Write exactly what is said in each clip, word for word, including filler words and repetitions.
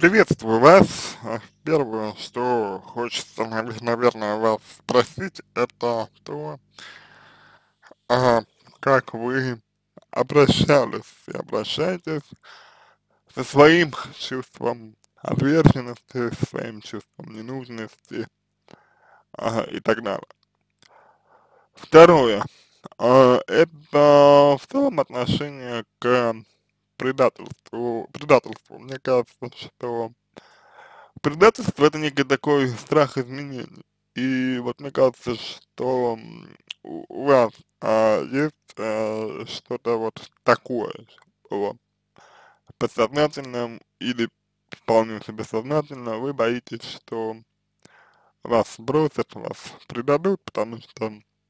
Приветствую вас. А, Первое, что хочется, наве- наверное, вас спросить, это то, а, как вы обращались и обращаетесь со своим чувством ответственности, со своим чувством ненужности, ага, и так далее. Второе, а, это в целом отношение к предательству. Предательству. Мне кажется, что предательство — это некий такой страх изменений. И вот мне кажется, что м, у у вас а, есть а, что-то вот такое вот, подсознательном или вполне себе сознательно вы боитесь, что вас бросят, вас предадут, потому что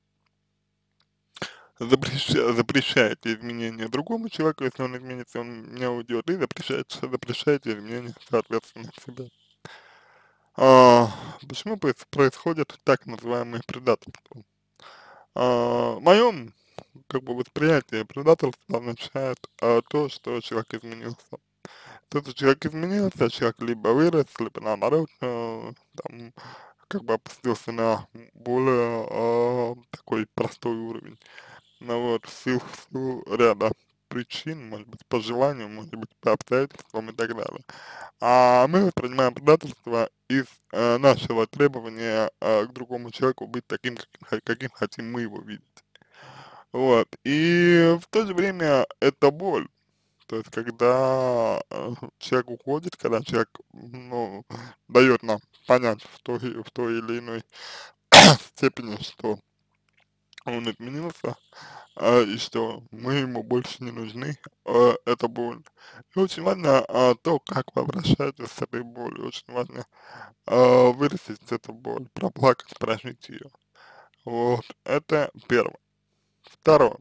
запреща- запрещаете изменения другому человеку, если он изменится, он не уйдет, и запрещаете, запрещаете изменения, соответственно, себе. А, почему проис- происходит так называемое предательство? А, в моем, как бы, восприятии предательство означает а, то, что человек изменился. То, что человек изменился, человек либо вырос, либо наоборот, э, там, как бы опустился на более а, такой простой уровень. Ну вот, в силу, в силу ряда причин, может быть, по желанию, может быть, по обстоятельствам и так далее. А мы воспринимаем предательство из э, нашего требования э, к другому человеку быть таким, каким, хо- каким хотим мы его видеть. Вот. И в то же время это боль. То есть, когда э, человек уходит, когда человек, ну, дает нам понять в той, в той или иной степени, что он изменился, а, и что мы ему больше не нужны, а, это боль. И очень важно а, то, как вы обращаетесь с этой болью, очень важно а, вырастить эту боль, проплакать, прожить ее. Вот, это первое. Второе.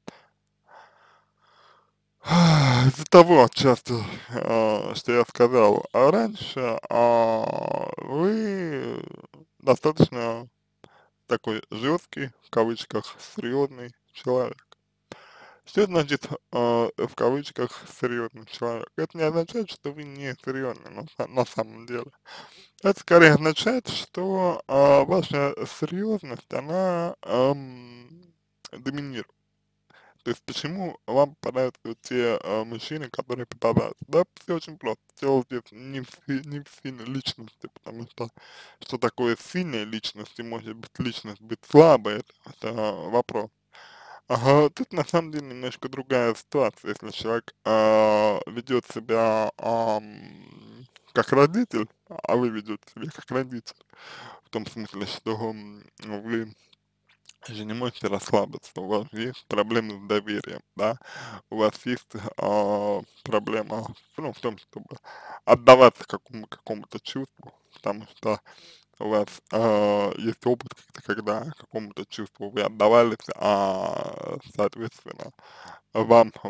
Из-за того, часто, а, что я сказал а раньше, а, вы достаточно такой жесткий, в кавычках, серьезный человек. Что это значит, а, в кавычках, серьезный человек? Это не означает, что вы не серьезный на, са- на самом деле. Это скорее означает, что а, ваша серьезность, она ам, доминирует. То есть почему вам попадаются вот те а, мужчины, которые попадаются? Да, все очень просто. Дело здесь не в, си- не в сильной личности, потому что что такое сильная личность и может быть личность быть слабой, это, это вопрос. Ага, тут на самом деле немножко другая ситуация, если человек а, ведет себя ам, как родитель, а вы ведете себя как родитель, в том смысле, что м, вы же не можете расслабиться, у вас есть проблемы с доверием, да, у вас есть а, проблема, ну, в том, чтобы отдаваться какому, какому-то чувству, потому что у вас а, есть опыт, как-то, когда какому-то чувству вы отдавались, а, соответственно, вам, э,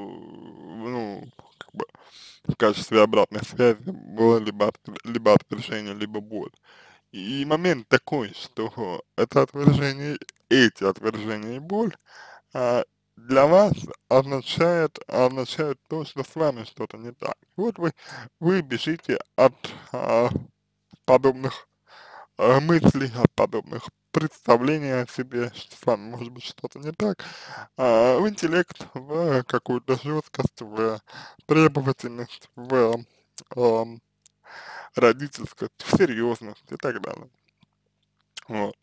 ну, как бы в качестве обратной связи было либо, отв- либо отвержение, либо боль. И момент такой, что это отвержение, эти отвержения и боль а, для вас означает, означает то, что с вами что-то не так. Вот вы, вы бежите от а, подобных а, мыслей, от подобных представлений о себе, что с вами может быть что-то не так, а, в интеллект, в какую-то жесткость, в требовательность, в ам, родительскость, в серьезность и так далее. Вот.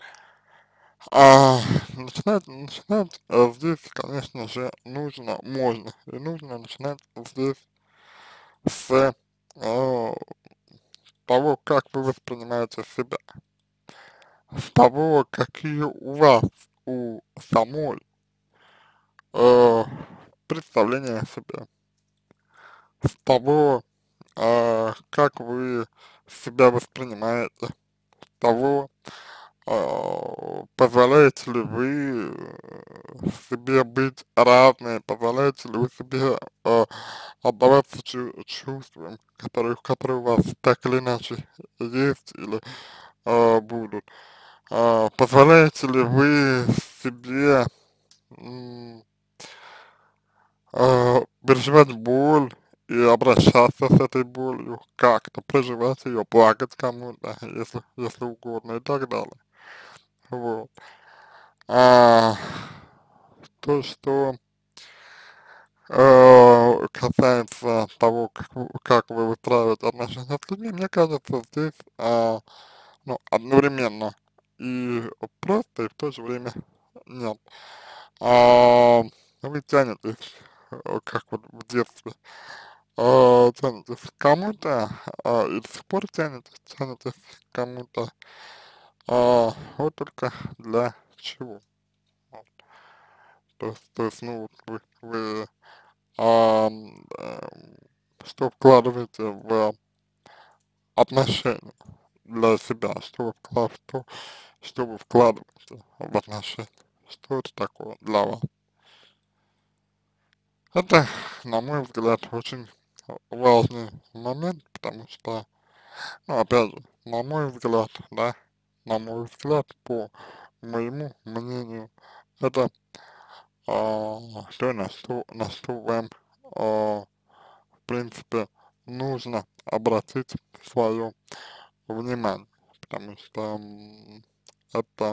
А, начинать, начинать а, здесь, конечно же, нужно, можно, и нужно начинать здесь с а, того, как вы воспринимаете себя, с того, какие у вас, у самой э, представления о себе, с того, а, как вы себя воспринимаете, с того, а, позволяете ли вы э, себе быть разной, позволяете ли вы себе а, отдаваться чу чувствам, которые, которые у вас так или иначе есть или а, будут. А, позволяете ли вы себе м, а, переживать боль и обращаться с этой болью, как-то проживать ее, плакать кому-то, если, если угодно и так далее. Вот. А, то, что э, касается того, как, вы- как вы выстраиваете отношения с людьми, мне кажется, здесь а, ну, одновременно и просто, и в то же время нет. А, вы тянетесь, э, как вот в детстве, а, тянетесь к кому-то, а, и до сих пор тянетесь, тянетесь к кому-то, а, вот только для чего? Вот. То есть, то есть, ну, вот вы, вы ам, эм, что вкладываете в отношения для себя, что вы, вкла- что, что вы вкладываете в отношения, что это такое для вас. Это, на мой взгляд, очень важный момент, потому что, ну, опять же, на мой взгляд, да, на мой взгляд, по моему мнению, это а, то, на что, на что вам, а, в принципе, нужно обратить свое внимание, потому что м, это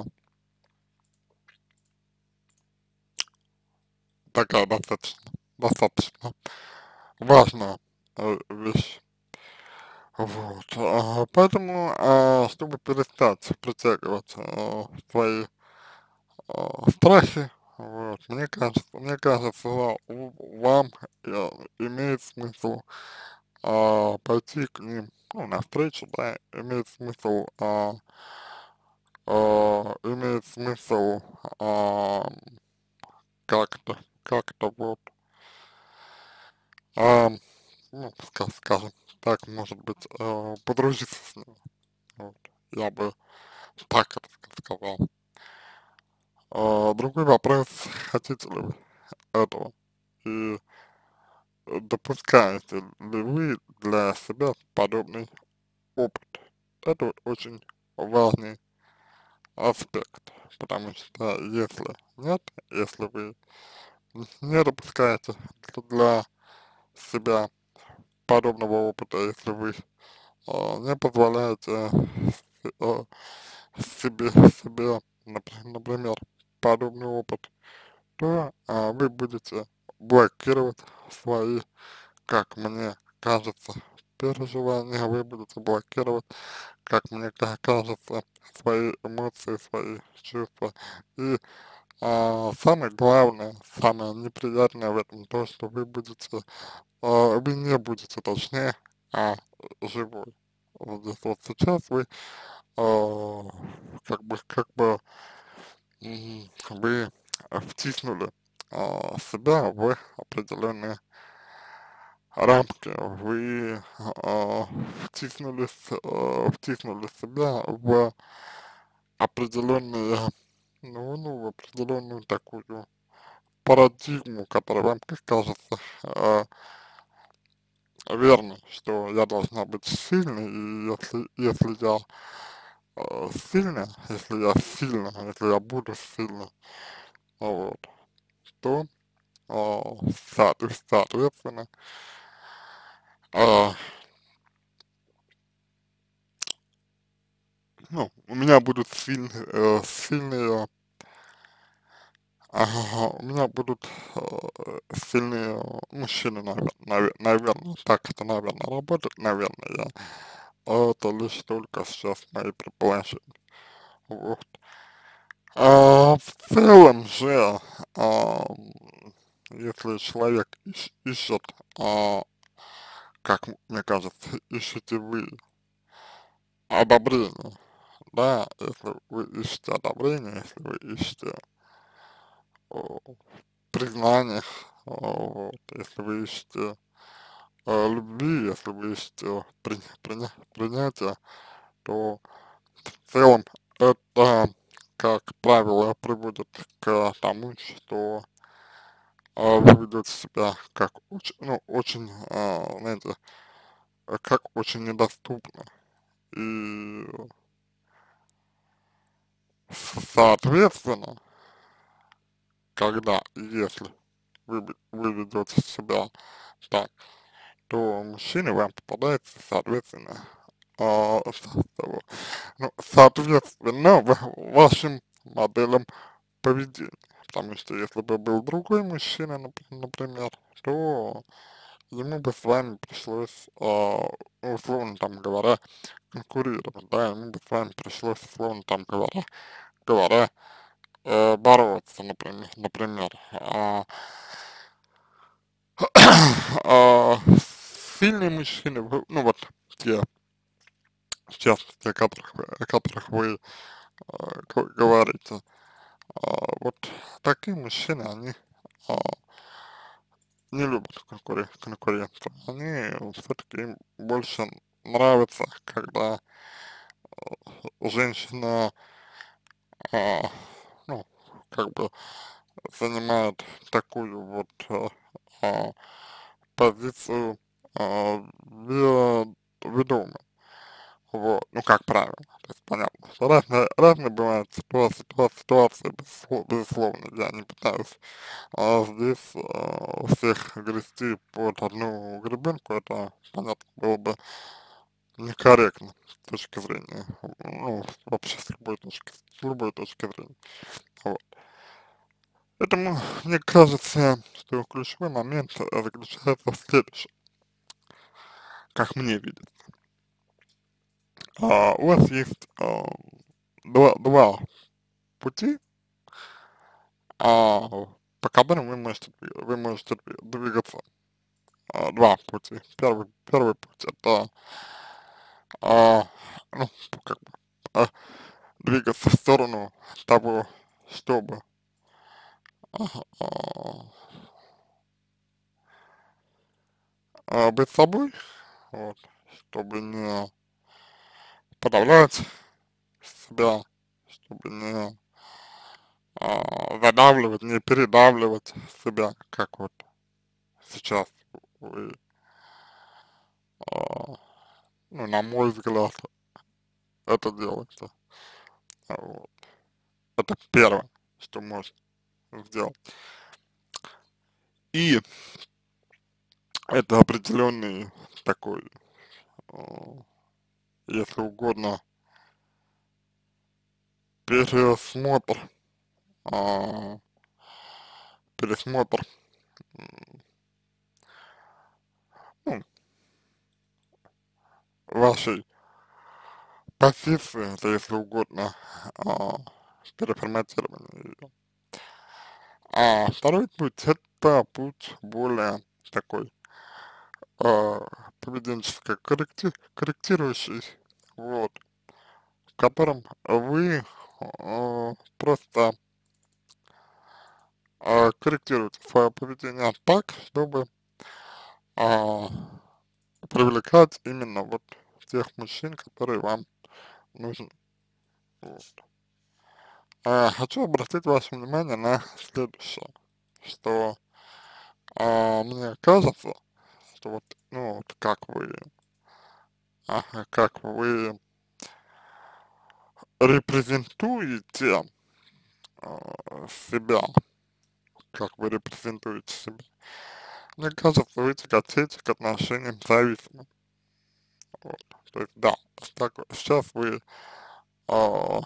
такая достаточно, достаточно важная э, вещь. Вот, а, поэтому, а, чтобы перестать притягивать а, свои а, страхи, вот, мне кажется, мне кажется, у- вам э, имеет смысл а, пойти к ним, ну, навстречу, да, имеет смысл, а, а, имеет смысл а, как-то, как-то вот, а, ну, ска- скажем так, может быть, а, подружиться с ним, вот, я бы так это сказал. А, другой вопрос, хотите ли вы этого и допускаете ли вы для себя подобный опыт? Это вот очень важный аспект, потому что если нет, если вы не допускаете для себя подобного опыта, если вы а, не позволяете а, себе, себе, напр- например, подобный опыт, то а, вы будете блокировать свои, как мне кажется, переживания, вы будете блокировать, как мне ка- кажется, свои эмоции, свои чувства. И а, самое главное, самое неприятное в этом то, что вы будете, а, вы не будете, точнее, а живой. Вот здесь вот сейчас вы а, как бы, как бы м, вы втиснули а, себя в определенные рамки, вы а, втиснули, с- а, втиснули себя в определенные, ну, ну, в определенную такую парадигму, которая вам как кажется а, верной, что я должна быть сильной, и если, если я а, сильная, если я сильна, если я буду сильной, вот, то а, соотве- соответственно, а, ну, у меня будут сильные, э, сильные, ага, у меня будут э, сильные мужчины, наверное, наверное, так это, наверное, работает, наверное, я, это лишь только сейчас мои предположения, вот. А в целом же, а, если человек ищ- ищет, а, как мне кажется, ищете вы одобрение, да, если вы ищете одобрение, если вы ищете о, признание, о, вот, если вы ищете э, любви, если вы ищете при, приня, принятия, то в целом это, как правило, приводит к тому, что э, вы ведете себя как очень, ну, очень, э, знаете, э, как очень недоступно. И соответственно, когда, и если вы, вы ведете себя так, то мужчины вам попадаются, соответственно, а, со- того, ну, соответственно, ва- вашим моделям поведения. Потому что если бы был другой мужчина, нап- например, то ему бы с вами пришлось, а, ну, условно там говоря, конкурировать, да, ему бы с вами пришлось, условно там говоря, говоря, э, бороться, например, например. А, а, сильные мужчины, вы- ну вот те, в частности, о которых, вы- о которых вы а, г- говорите, а, вот такие мужчины, они а, не любят конкуре- конкурентов. Они все-таки им больше нравится, когда женщина, а, ну, как бы занимает такую вот а, а, позицию а, ве- ведомую. Вот, ну, как правило, то есть понятно, что разные, разные бывают ситуации, ситуации, ситуации, безусло- безусловно, я не пытаюсь а, здесь а, всех грести под одну гребенку, это, понятно, было бы некорректно с точки зрения, ну, вообще с любой точки, с любой точки зрения. Вот. Поэтому мне кажется, что ключевой момент э, заключается в следующем, как мне видится. А, у вас есть а, два, два пути, а, по которым вы можете, дви- вы можете дви- двигаться. А, два пути. Первый, первый путь это а, ну, как бы, а, двигаться в сторону того, чтобы а, а, а, быть собой, вот, чтобы не подавлять себя, чтобы не а, задавливать, не передавливать себя, как вот сейчас вы, а, ну, на мой взгляд, это делаете. А, вот. Это первое, что можно сделать. И это определенный такой, а, если угодно, пересмотр, а, пересмотр, м, ну, вашей позиции, это если угодно, а, переформатирование её. А второй путь это путь более такой а, поведенческий, корректи корректирующий, вот, в котором вы а, просто а, корректируете свое поведение так, чтобы а, привлекать именно вот тех мужчин, которые вам нужны. Вот. А, хочу обратить ваше внимание на следующее, что а, мне кажется, что вот, ну, вот как вы, ага, как вы репрезентуете а, себя, как вы репрезентуете себя. Мне кажется, вы тяготеете к отношениям зависимым. Вот. То есть, да, так, сейчас вы а,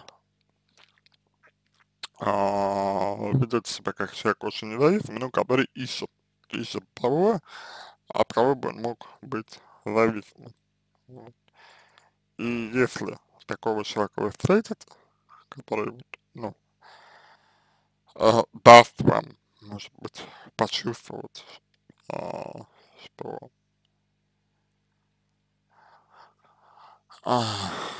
а, ведете себя как человек очень независимый, но который ищет, ищет того, от кого бы он мог быть зависимым. Вот. И если такого человека вы встретите, который, вот, ну, а, даст вам, может быть, почувствовать, а, что, а,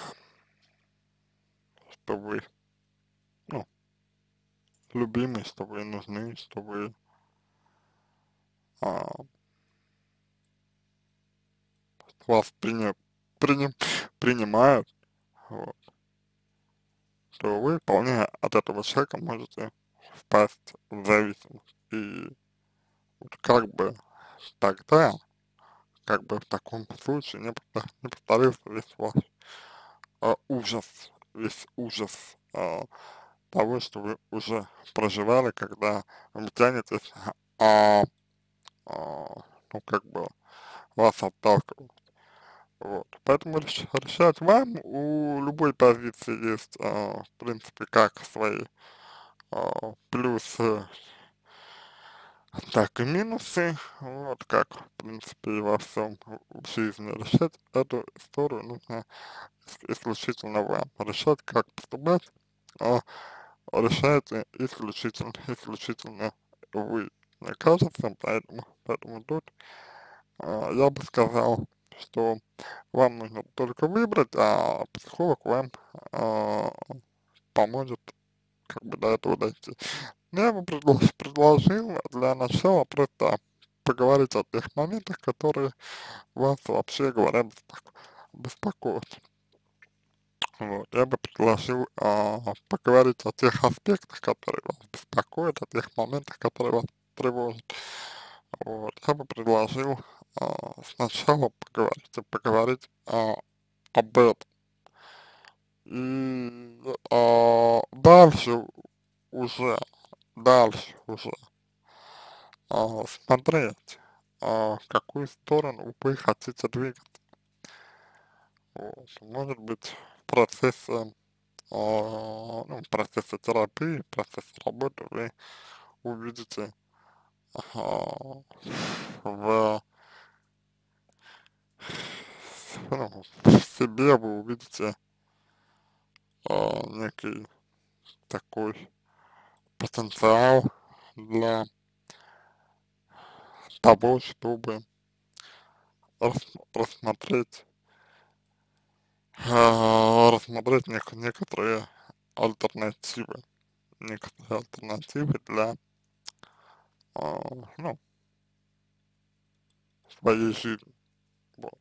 что вы, ну, любимый, что вы нужны, что вы, а, вас приня, приним, принимают, вот, то вы вполне от этого человека можете впасть в зависимость. И вот как бы тогда, как бы в таком случае не, повтор- не повторился весь ваш а, ужас, весь ужас а, того, что вы уже проживали, когда вы тянетесь, а, а, ну, как бы вас отталкивают. Вот. Поэтому реш- решать вам, у любой позиции есть, а, в принципе, как свои а, плюсы, так и минусы. Вот как, в принципе, и во всем в жизни решать эту историю нужно ис- исключительно вам. Решать, как поступать, а решаете исключительно, исключительно вы. Мне кажется, поэтому, поэтому тут а, я бы сказал, что вам нужно только выбрать, а психолог вам а, поможет как бы до этого дойти. Но я бы предлож- предложил для начала просто поговорить о тех моментах, которые вас, вообще говоря, беспоко- беспокоят. Вот. Я бы предложил а, поговорить о тех аспектах, которые вас беспокоят, о тех моментах, которые вас тревожат. Вот. Я бы предложил а, сначала поговорить, поговорить а, об этом. И а, дальше уже, дальше уже а, смотреть, а, в какую сторону вы хотите двигаться. Вот. Может быть, в процессе, а, ну, в процессе терапии, в процессе работы вы увидите а, в, ну, в себе, вы увидите а, некий такой потенциал для того, чтобы рас- рассмотреть, а, рассмотреть нек- некоторые альтернативы, некоторые альтернативы для, а, ну, своей жизни. Вот.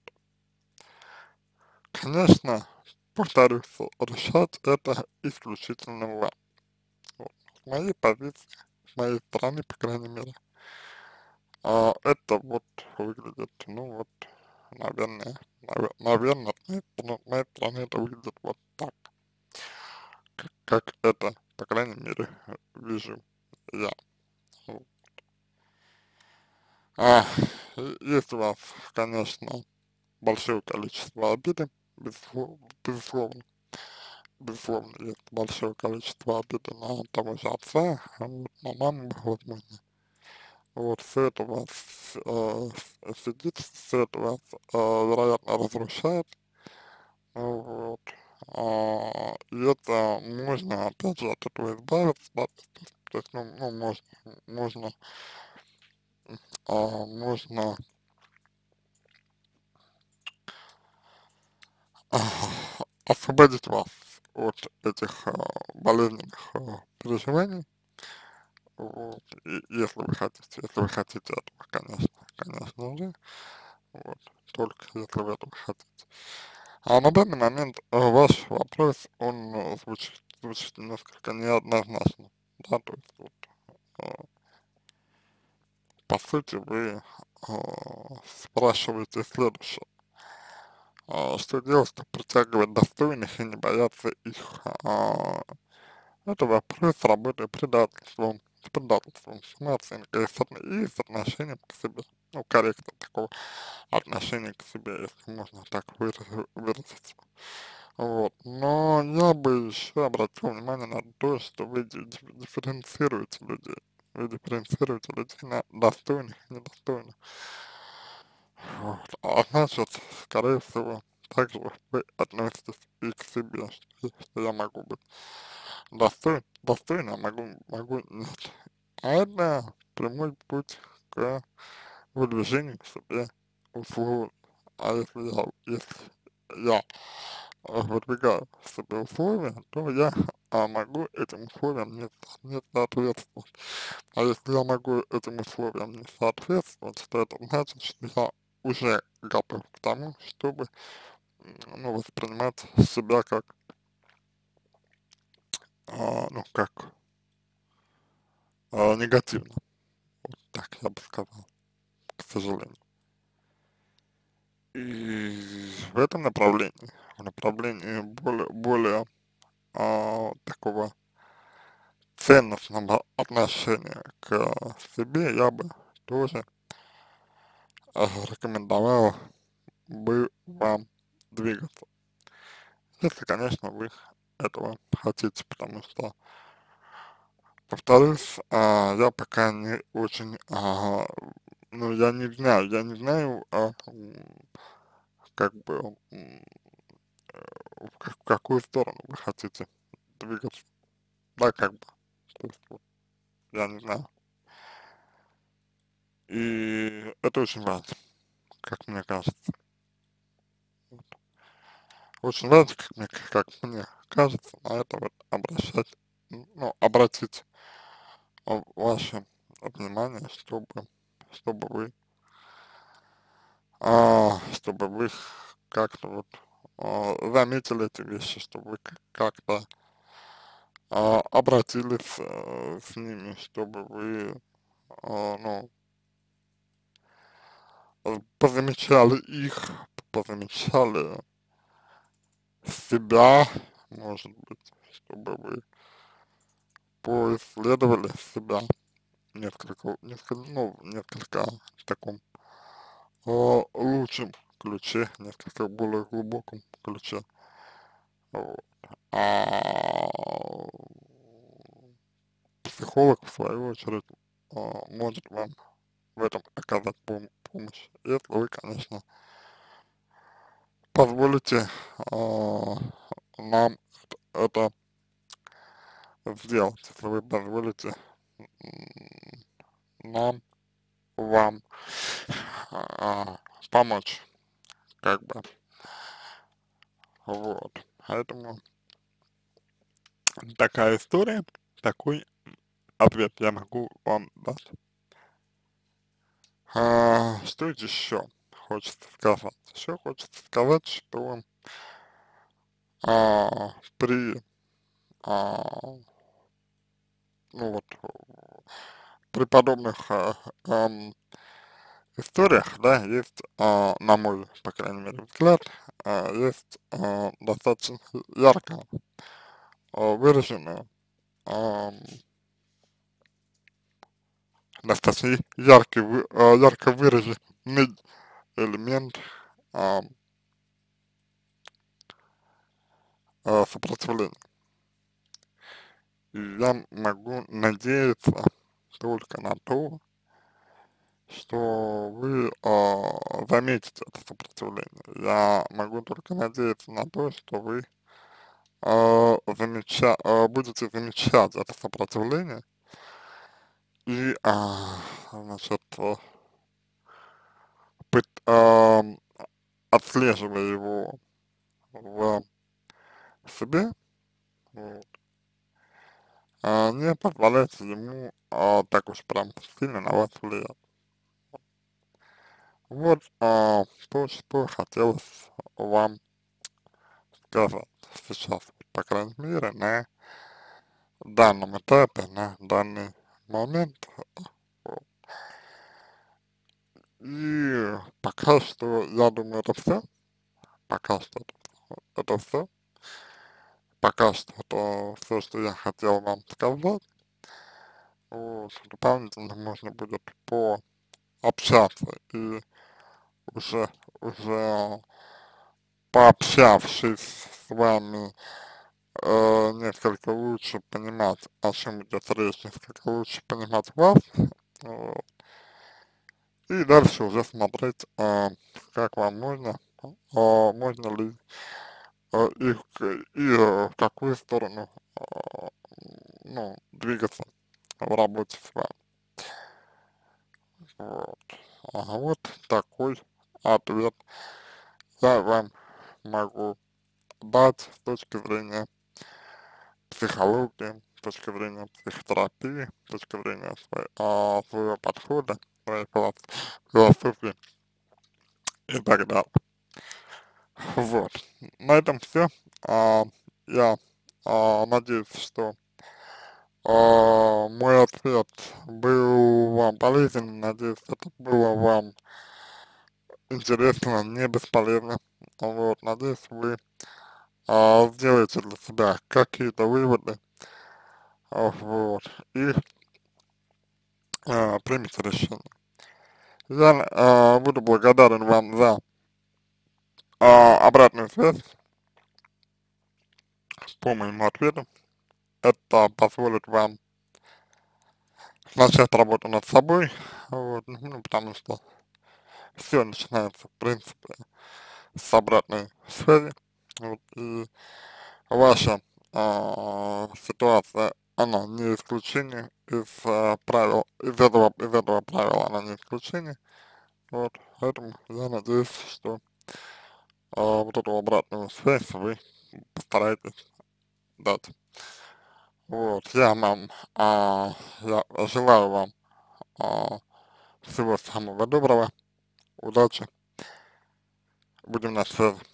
Конечно, повторюсь, решать это исключительно вам. Вот. С моей позиции, с моей стороны, по крайней мере, а, это вот выглядит, ну вот, наверное, навер- наверное, с моей стороны, с моей стороны это выглядит вот так, как это, по крайней мере, вижу я. Вот. А, и- есть у вас, конечно, большое количество обиды, безусловно, безусловно, безусловно, есть большое количество обиды на того же отца, а вот, на маму, возможно. Вот, все это у вас э, с- сидит, все это вас, э, вероятно, разрушает. Вот. А, и это можно, опять же, от этого избавиться, да, то есть, то есть, ну, ну, можно, можно, а, можно а, освободить вас от этих а, болезненных а, переживаний, вот, и, если вы хотите, если вы хотите этого, конечно, конечно же, вот, только если вы этого хотите. А на данный момент э, ваш вопрос, он э, звучит, звучит несколько неоднозначно, да, то есть вот, э, по сути вы э, спрашиваете следующее, а, что делать, чтобы притягивать достойных и не бояться их. А, это вопрос работы предательством, с предательством, с самооценкой и с, отно- и с отношением к себе. Ну, корректно такого отношения к себе, если можно так выразиться. выразиться. Вот. Но я бы еще обратил внимание на то, что вы ди- ди- дифференцируете людей. Вы дифференцируете людей на достойных и недостойных. Вот. А значит, скорее всего, также вы относитесь и к себе, что, что я могу быть достоин, достойным, а могу, могу нет. А это прямой путь к выдвижению к себе условий. А если я, если я а, выдвигаю себе условия, то я а, могу этим условиям не, не соответствовать. А если я могу этим условиям не соответствовать, то это значит, что я уже готов к тому, чтобы, м, ну, воспринимать себя как, а, ну, как а, негативно. Вот так я бы сказал, к сожалению. И в этом направлении, в направлении более, более а, такого ценностного отношения к себе, я бы тоже э, рекомендовал бы вам двигаться. Если, конечно, вы этого хотите, потому что, повторюсь, а, я пока не очень, а, ну, я не знаю, я не знаю, а, м, как бы, м, в ка- в какую сторону вы хотите двигаться, да, как бы, то есть, вот, я не знаю. И это очень важно, как мне кажется. Очень важно, как мне, как мне кажется, на это вот обращать, м, ну, обратить а, ваше внимание, чтобы, чтобы вы, а, чтобы вы как-то вот а, заметили эти вещи, чтобы вы к- как-то а, обратились э, с ними, чтобы вы, а, ну, э, позамечали их, позамечали себя, может быть, чтобы вы поисследовали себя несколько, несколько, ну, несколько в таком э, лучшем ключе, несколько более глубоком ключе. Вот. А психолог, в свою очередь, а, может вам в этом оказать пом помощь, если вы, конечно, позволите а, нам это сделать, если вы позволите м, нам, вам а, помочь, как бы, вот. Поэтому такая история, такой ответ я могу вам дать. А, что еще хочется сказать? Еще хочется сказать, что а, при, а, ну вот, при подобных а, ам, историях, да, есть, а, на мой, по крайней мере, взгляд, а, есть а, достаточно ярко а, выраженные, ам, достаточно яркий, вы- а, ярко выраженный элемент ам, а, сопротивления. И я могу надеяться только на то, что вы а, заметите это сопротивление. Я могу только надеяться на то, что вы а, замеча, а, будете замечать это сопротивление и, а, значит, а, пыт, ам, отслеживая его в себе, вот, а, не позволяйте ему а, так уж прям сильно на вас влиять. Вот а, то, что хотелось вам сказать сейчас, по крайней мере, на данном этапе, на данный момент. Вот. И пока что, я думаю, это все. Пока что это, это все. Пока что это все, что я хотел вам сказать. Вот. Дополнительно можно будет пообщаться и уже, уже пообщавшись с вами, э, несколько лучше понимать, о чем идет речь, несколько лучше понимать вас, вот. И дальше уже смотреть, а, как вам можно, а, можно ли а, и, в- и э, в какую сторону, а, ну, двигаться в работе с вами. Вот. Ага, вот такой ответ я вам могу дать с точки зрения психологии, с точки зрения психотерапии, с точки зрения своей, а, своего подхода, своей филос- философии и так далее. Вот. На этом все. А, я а, надеюсь, что а, мой ответ был вам полезен. Надеюсь, это было вам интересно, не бесполезно. Вот. Надеюсь, вы а, сделаете для себя какие-то выводы. А, вот. И а, примите решение. Я, а, буду благодарен вам за, а, обратную связь по моему ответу. Это позволит вам начать работу над собой, вот, ну, потому что все начинается, в принципе, с обратной связи, вот, и ваша, а, ситуация, она не исключение из, а, правил, из этого, из этого правила она не исключение, вот, поэтому я надеюсь, что, а, вот эту обратную связь вы постараетесь дать. Вот, я вам, а, я желаю вам, а, всего самого доброго, удачи, будем на связи.